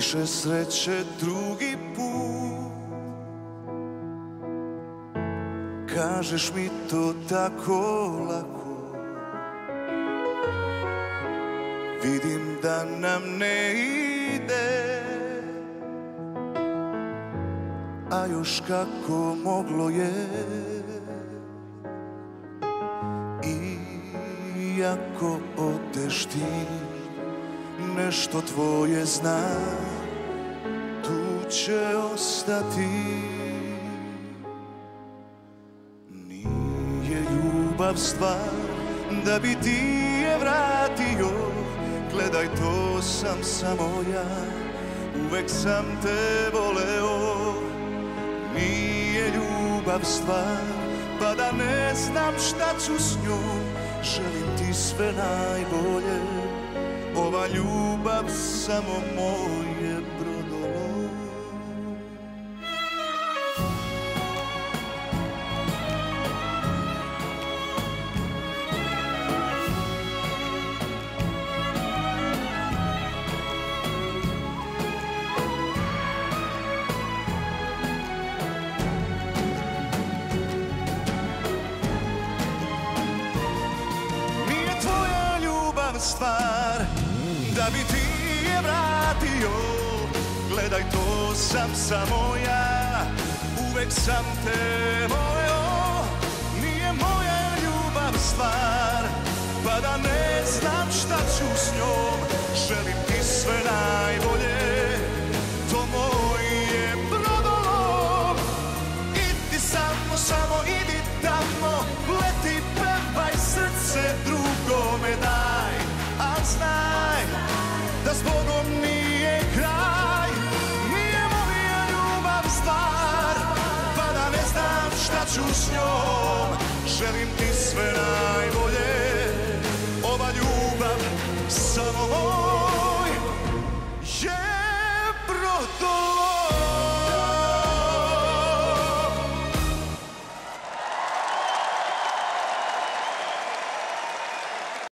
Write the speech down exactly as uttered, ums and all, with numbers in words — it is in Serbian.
više sreće drugi put. Kažeš mi to tako lako, vidim da nam ne ide, a još kako moglo je. Iako odeš ti, nešto tvoje zna, tu će ostati. Nije ljubav stvar da bi ti je vratio, gledaj to sam samo ja, uvek sam te voleo. Nije ljubav stvar pa da ne znam šta ću s njom, želim ti sve najbolje, ova ljubav samo moje brodolo. Stvar da bi ti je vratio, gledaj to sam samo ja, uvek sam te voleo. Nije moja ljubav stvar pa da ne znam šta ću s njom, želim ti sve najbolje, to moje brodolo. Idi samo, samo idi tamo, leti, pevaj, srce drugome daj, a znaj da s Bogom nije kraj. Nije moja ljubav stvar pa da ne znam šta ću s njom, želim ti sve najbolje,